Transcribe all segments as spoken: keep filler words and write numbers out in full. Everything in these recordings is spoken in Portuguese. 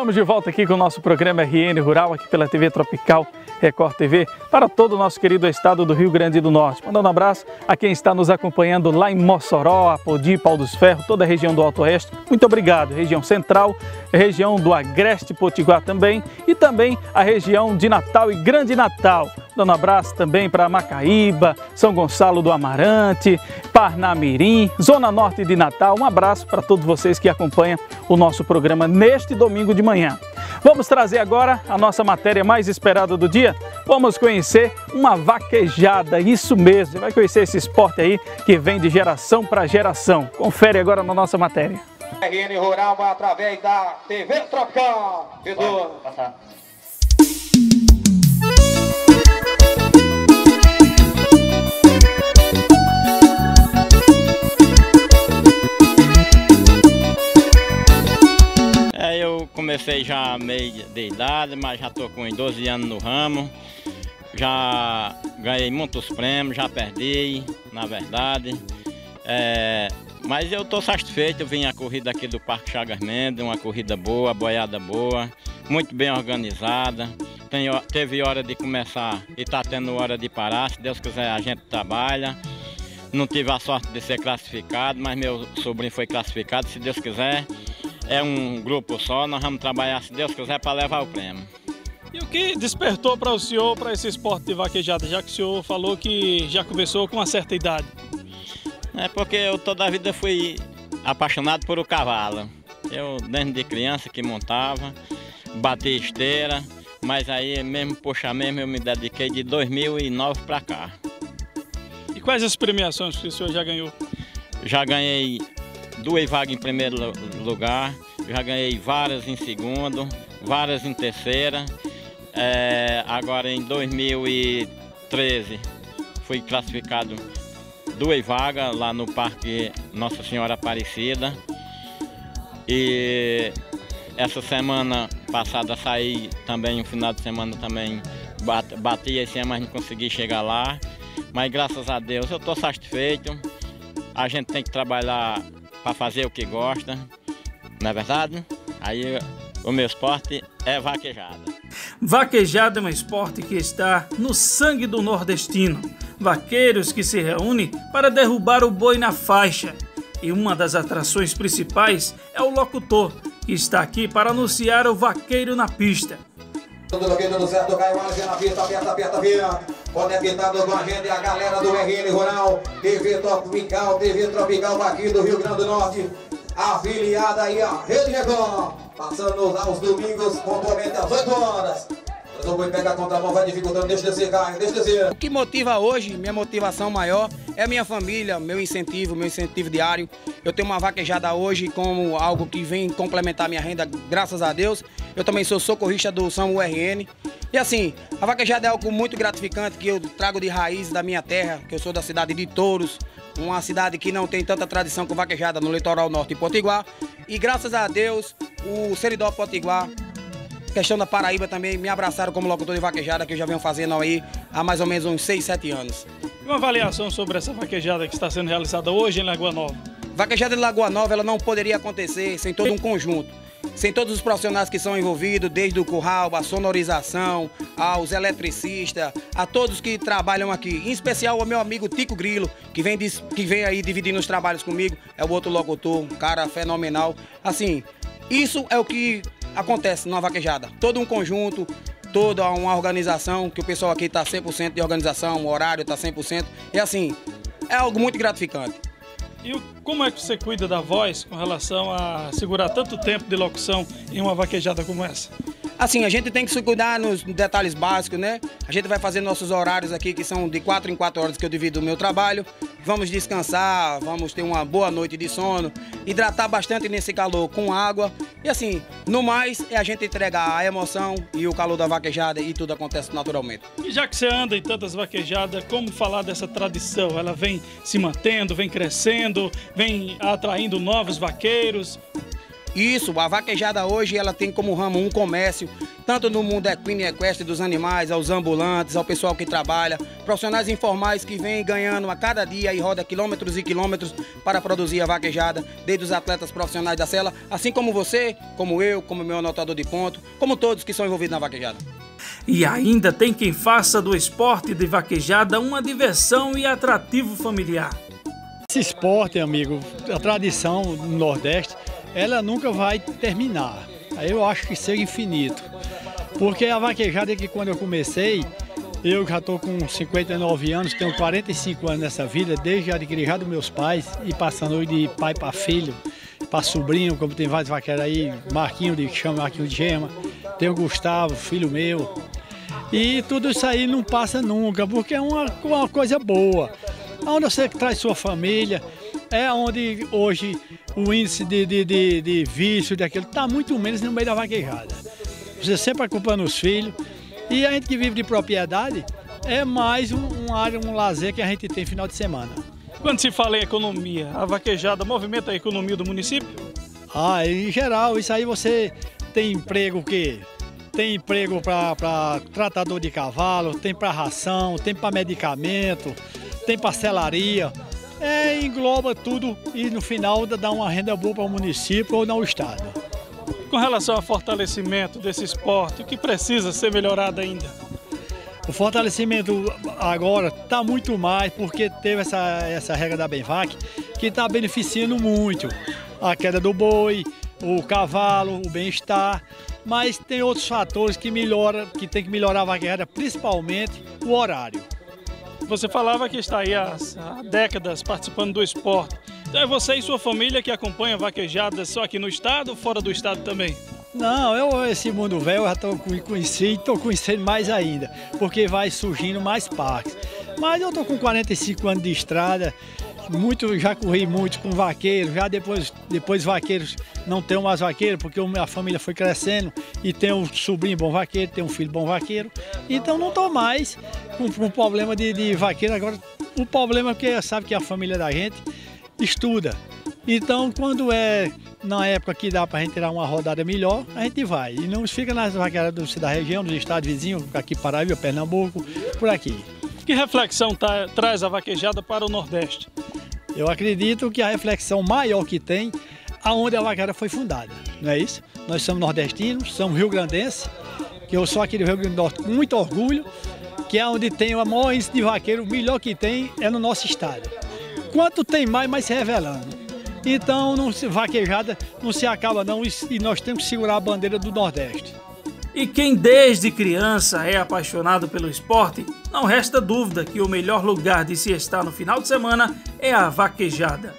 Estamos de volta aqui com o nosso programa R N Rural, aqui pela T V Tropical Record T V, para todo o nosso querido estado do Rio Grande do Norte. Mandando um abraço a quem está nos acompanhando lá em Mossoró, Apodi, Pau dos Ferros, toda a região do Alto Oeste. Muito obrigado. Região Central, região do Agreste Potiguar também, e também a região de Natal e Grande Natal. Dando um abraço também para Macaíba, São Gonçalo do Amarante, Parnamirim, Zona Norte de Natal. Um abraço para todos vocês que acompanham o nosso programa neste domingo de manhã. Vamos trazer agora a nossa matéria mais esperada do dia. Vamos conhecer uma vaquejada, isso mesmo. Você vai conhecer esse esporte aí que vem de geração para geração. Confere agora na nossa matéria. R N Rural através da T V Tropical. Edu. Eu comecei já meio de idade, mas já estou com doze anos no ramo. Já ganhei muitos prêmios, já perdi, na verdade. É, mas eu estou satisfeito, eu vim a corrida aqui do Parque Chagas Mendes, uma corrida boa, boiada boa, muito bem organizada. Tem, teve hora de começar e está tendo hora de parar, se Deus quiser a gente trabalha. Não tive a sorte de ser classificado, mas meu sobrinho foi classificado, se Deus quiser. É um grupo só, nós vamos trabalhar, se Deus quiser, para levar o prêmio. E o que despertou para o senhor para esse esporte de vaquejada, já que o senhor falou que já começou com uma certa idade? É porque eu toda a vida fui apaixonado por o cavalo. Eu, desde criança, que montava, bati esteira, mas aí mesmo, puxa mesmo, eu me dediquei de dois mil e nove para cá. E quais as premiações que o senhor já ganhou? Já ganhei duas vagas em primeiro lugar, já ganhei várias em segundo, várias em terceira. É, agora em dois mil e treze fui classificado duas vagas lá no Parque Nossa Senhora Aparecida. E essa semana passada saí também, um final de semana também bati esse ano, mas não consegui chegar lá. Mas graças a Deus eu estou satisfeito. A gente tem que trabalhar para fazer o que gosta, não é verdade? Aí o meu esporte é vaquejada. Vaquejada é um esporte que está no sangue do nordestino. Vaqueiros que se reúnem para derrubar o boi na faixa. E uma das atrações principais é o locutor, que está aqui para anunciar o vaqueiro na pista. Tudo ok, tudo certo, Caio Alves na pista, aperta, aperta, aperta. Conectado com a gente, a galera do R N Rural, T V Tropical, T V Tropical aqui do Rio Grande do Norte. Afiliada aí a Rede Record, passando aos domingos, pontualmente às oito horas. O boi pega a contramão, vai dificultando, deixa descer, Caio, deixa descer. O que motiva hoje, minha motivação maior, é a minha família, meu incentivo, meu incentivo diário. Eu tenho uma vaquejada hoje como algo que vem complementar minha renda, graças a Deus. Eu também sou socorrista do SAMU R N. E assim, a vaquejada é algo muito gratificante que eu trago de raiz da minha terra, que eu sou da cidade de Touros, uma cidade que não tem tanta tradição com vaquejada no litoral norte de Potiguar. E graças a Deus, o Seridó Potiguar, questão da Paraíba também, me abraçaram como locutor de vaquejada, que eu já venho fazendo aí há mais ou menos uns seis, sete anos. Uma avaliação sobre essa vaquejada que está sendo realizada hoje em Lagoa Nova. Vaquejada de Lagoa Nova, ela não poderia acontecer sem todo um conjunto. Sem todos os profissionais que são envolvidos, desde o curral, a sonorização, aos eletricistas, a todos que trabalham aqui. Em especial ao meu amigo Tico Grilo, que vem, que vem aí dividindo os trabalhos comigo. É o outro locutor, um cara fenomenal. Assim, isso é o que acontece numa vaquejada. Todo um conjunto, toda uma organização, que o pessoal aqui está cem por cento de organização, o horário está cem por cento. E assim, é algo muito gratificante. E como é que você cuida da voz com relação a segurar tanto tempo de locução em uma vaquejada como essa? Assim, a gente tem que se cuidar nos detalhes básicos, né? A gente vai fazer nossos horários aqui, que são de quatro em quatro horas que eu divido o meu trabalho. Vamos descansar, vamos ter uma boa noite de sono, hidratar bastante nesse calor com água. E assim, no mais, é a gente entregar a emoção e o calor da vaquejada e tudo acontece naturalmente. E já que você anda em tantas vaquejadas, como falar dessa tradição? Ela vem se mantendo, vem crescendo, vem atraindo novos vaqueiros? Isso, a vaquejada hoje ela tem como ramo um comércio, tanto no mundo equino e equestre dos animais, aos ambulantes, ao pessoal que trabalha, profissionais informais que vêm ganhando a cada dia e roda quilômetros e quilômetros para produzir a vaquejada, desde os atletas profissionais da sela, assim como você, como eu, como meu anotador de ponto, como todos que são envolvidos na vaquejada. E ainda tem quem faça do esporte de vaquejada uma diversão e atrativo familiar. Esse esporte, amigo, a tradição no Nordeste, ela nunca vai terminar. Eu acho que seja infinito. Porque a vaquejada é que quando eu comecei, eu já estou com cinquenta e nove anos, tenho quarenta e cinco anos nessa vida, desde adquirir já dos meus pais e passando de pai para filho, para sobrinho, como tem vários vaqueiros aí, Marquinho, de, que chama Marquinho de Gema, tem o Gustavo, filho meu. E tudo isso aí não passa nunca, porque é uma, uma coisa boa. Onde você traz sua família, é onde hoje o índice de, de, de, de vício daquilo está muito menos no meio da vaquejada. Você sempre acompanhando os filhos. E a gente que vive de propriedade é mais um, um área, um lazer que a gente tem final de semana. Quando se fala em economia, a vaquejada movimenta a economia do município? Ah, em geral, isso aí você tem emprego o quê? Tem emprego para tratador de cavalo, tem para ração, tem para medicamento, tem parcelaria. É, engloba tudo e no final dá uma renda boa para o município ou não o estado. Com relação ao fortalecimento desse esporte, o que precisa ser melhorado ainda? O fortalecimento agora está muito mais porque teve essa, essa regra da Benvac que está beneficiando muito. A queda do boi, o cavalo, o bem-estar, mas tem outros fatores que, melhora, que tem que melhorar a vaquejada, principalmente o horário. Você falava que está aí há, há décadas participando do esporte. Então é você e sua família que acompanham vaquejadas só aqui no estado ou fora do estado também? Não, eu esse mundo velho eu já estou conhecendo e estou conhecendo mais ainda, porque vai surgindo mais parques. Mas eu estou com quarenta e cinco anos de estrada, muito, já corri muito com vaqueiros, já depois, depois vaqueiros não tenho mais vaqueiro, porque a família foi crescendo e tem um sobrinho bom vaqueiro, tem um filho bom vaqueiro, então não estou mais com, com problema de, de vaqueiro. Agora o problema é que sabe que a família da gente estuda, então quando é na época que dá para a gente tirar uma rodada melhor, a gente vai, e não fica nas vaqueiradas da região, dos estados vizinhos, aqui Paraíba, Pernambuco, por aqui. Que reflexão tá, traz a vaquejada para o Nordeste? Eu acredito que a reflexão maior que tem, aonde a vaquejada foi fundada, não é isso? Nós somos nordestinos, somos rio-grandenses, que eu sou aqui do Rio Grande do Norte com muito orgulho, que é onde tem o maior índice de vaqueiro, o melhor que tem é no nosso estado. Quanto tem mais, mais se revelando. Então, não se, vaquejada não se acaba não e nós temos que segurar a bandeira do Nordeste. E quem desde criança é apaixonado pelo esporte, não resta dúvida que o melhor lugar de se estar no final de semana é a vaquejada.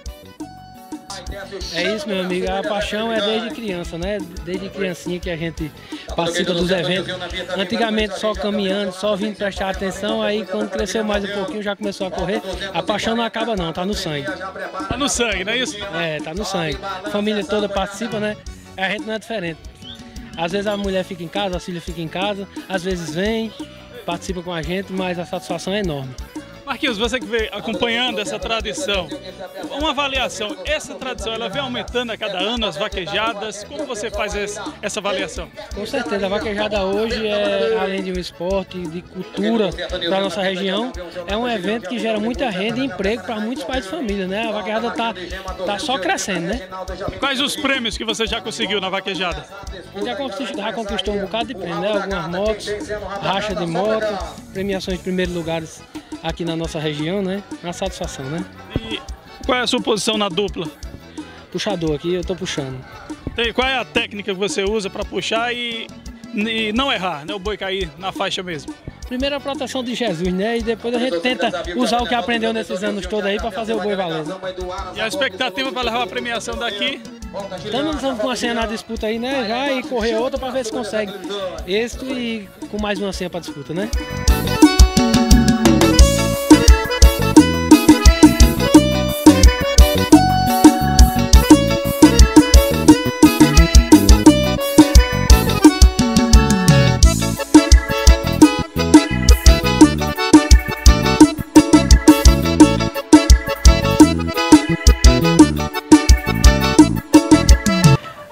É isso, meu amigo, a paixão é desde criança, né? Desde criancinha que a gente participa dos eventos. Antigamente só caminhando, só vindo prestar atenção, aí quando cresceu mais um pouquinho já começou a correr. A paixão não acaba não, tá no sangue. Tá no sangue, não é isso? É, tá no sangue. A família toda participa, né? A gente não é diferente. Às vezes a mulher fica em casa, a filha fica em casa, às vezes vem, participa com a gente, mas a satisfação é enorme. Marquinhos, você que vem acompanhando essa tradição, uma avaliação, essa tradição ela vem aumentando a cada ano as vaquejadas, como você faz essa avaliação? Com certeza, a vaquejada hoje é, além de um esporte, de cultura para a nossa região, é um evento que gera muita renda e emprego para muitos pais de família, né? A vaquejada está tá só crescendo, né? Quais os prêmios que você já conseguiu na vaquejada? A gente já conquistou, já conquistou um bocado de prêmio, né? Algumas motos, racha de moto, premiações de primeiros lugares aqui na nossa região, né? Uma satisfação, né? E qual é a sua posição na dupla? Puxador aqui, eu tô puxando. E qual é a técnica que você usa para puxar e, e não errar, né? O boi cair na faixa mesmo? Primeiro a proteção de Jesus, né? E depois a gente tenta usar o que aprendeu nesses anos todos aí para fazer o boi valer. E a expectativa para levar a premiação daqui? Estamos com uma senha na disputa aí, né? Já e correr outra para ver se consegue êxito e com mais uma senha para disputa, né?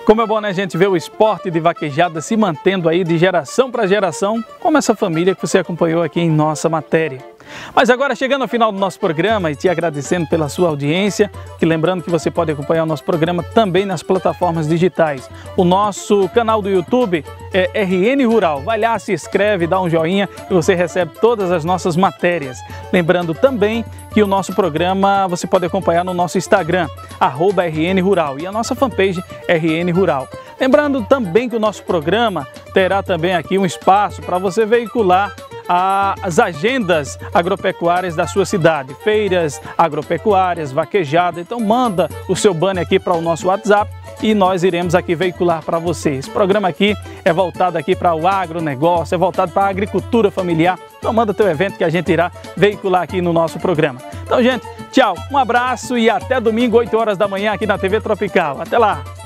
Como é bom, né, gente, ver o esporte de vaquejada se mantendo aí de geração para geração, como essa família que você acompanhou aqui em nossa matéria. Mas agora, chegando ao final do nosso programa e te agradecendo pela sua audiência, que lembrando que você pode acompanhar o nosso programa também nas plataformas digitais. O nosso canal do YouTube é R N Rural. Vai lá, se inscreve, dá um joinha e você recebe todas as nossas matérias. Lembrando também que o nosso programa você pode acompanhar no nosso Instagram, arroba R N Rural, e a nossa fanpage R N Rural. Lembrando também que o nosso programa terá também aqui um espaço para você veicular as agendas agropecuárias da sua cidade, feiras agropecuárias, vaquejada. Então manda o seu banner aqui para o nosso WhatsApp e nós iremos aqui veicular para você. Esse programa aqui é voltado aqui para o agronegócio, é voltado para a agricultura familiar. Então manda teu evento que a gente irá veicular aqui no nosso programa. Então, gente, tchau, um abraço e até domingo, oito horas da manhã aqui na T V Tropical. Até lá!